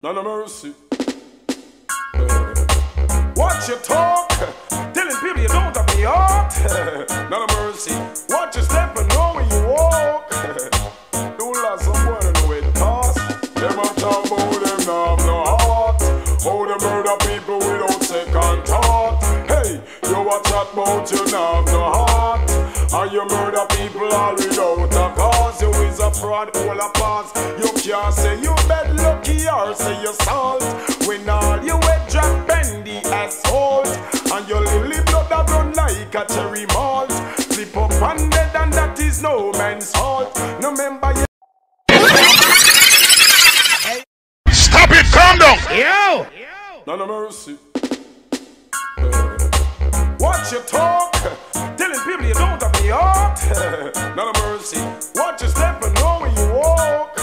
None of mercy. Watch your talk, telling people you don't have the heart. None of mercy. Watch your step and know where you walk. Don't let someone know it cost. Them a talk about them now have no heart. How them murder people without second thought. Hey, you a chat about you now have no heart. And you murder people all without a cause. You is a fraud, all a pass. You can't say you bad lucky or say you salt. When all you wet drop bend the asphalt. And your lily blood that run like a cherry malt. Slip up and dead and that is no man's fault. No member you. Stop it, calm down. Yo! None of mercy. Watch your talk, telling people you don't have the heart. None of mercy. Watch your step and know where you walk.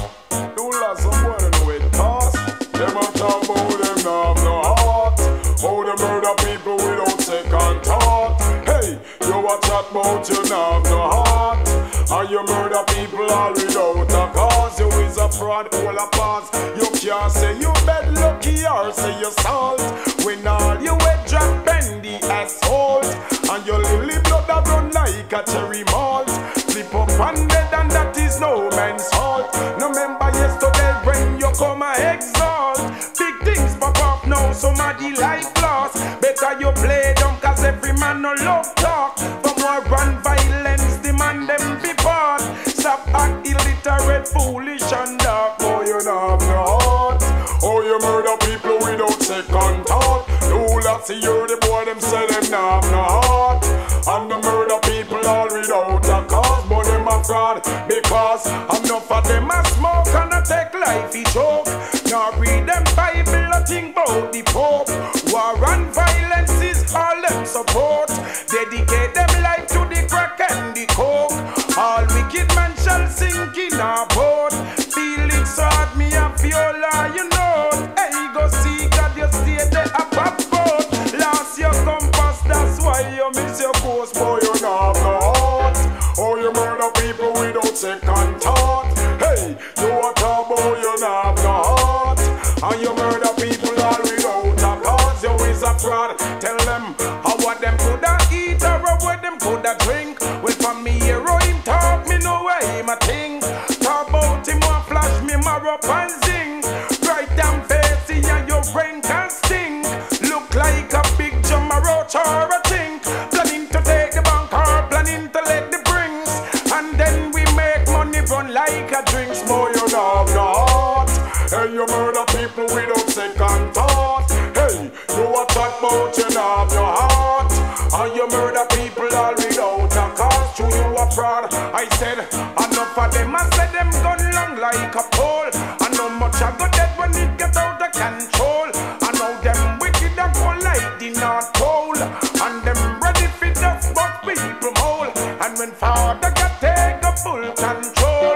Don't let someone know it cost. Them a talk about them now have no heart. How they murder people without second thought. Hey, you a chat about you now have no heart. And you murder people all without a cause. You is a fraud, all a pass. You can't say you bad lucky or say you salt. When all you wet drop bend the asphalt. And your lily blood that run like a cherry malt. Slip up and dead and that is no man's fault. No remember yesterday when you come a exalt. Big things pop up now, somebody life lost. Better you play them cause every man no love talk. For more run violence, demand them be part. Stop act illiterate, foolish and dark. Oh, you know have no heart. Oh, you murder people without second thought. You lot see you the boy them say them nah have no heart. And the murder people all without a cause. But them a fraud because enough of them a smoke and a take life a joke. Now read them Bible a think about the Pope. War and violence is all them support. Dedicate them life to the crack and the coke. All wicked man shall sink in a boat. Feelings so hard me a viola, you know. Hey, go see God, you stay there a pop boat. Lost your compass, that's why you miss your course. Boy, you not have no heart. Oh, you murder people without second thought. Hey, you a talk about you not have no heart. And you murder people all without a cause. You is a fraud. Tell them how what them coulda eat or what them coulda drink. Well, from me hero him talk, me know where him a think. Talk about him one flash me marrow up and zing. Right down face and your brain can sting. Look like a big jummer roach or a chink. Planning to take the bank or planning to let the brings. And then we make money run like a drinks. More you know have no heart. Hey, you murder people without second thought. Hey, you a talk about you not have no heart. And you murder people all without a cause. True, you a fraud. I said enough of them. I said them gun long like a pole. I know much I got dead when it get out of control. I know them wicked and go like the North Pole. And them ready for just but people mole. And when father got take a full control.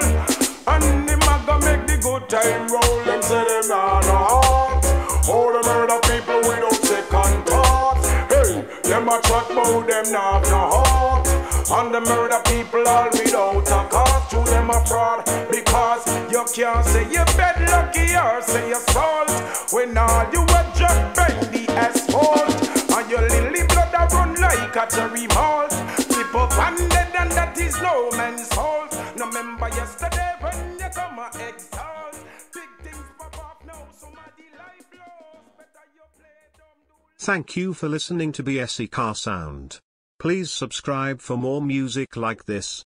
And him a go make the good time roll. Them say them not no heart. Oh, the murder people without second thought. Hey, them a chat about them not have no heart. And the murder people all without a cause. To them a fraud because you can't say you bad lucky or say you salt. When all you a drop bend the asphalt. And your lily blood a run like a cherry malt. Slip up and dead and that is no man's fault. No remember yesterday when you come a exalt. Big things pop up now, somebody life lost. Better you play dumb do. Thank you for listening to BSE Car Sound. Please subscribe for more music like this.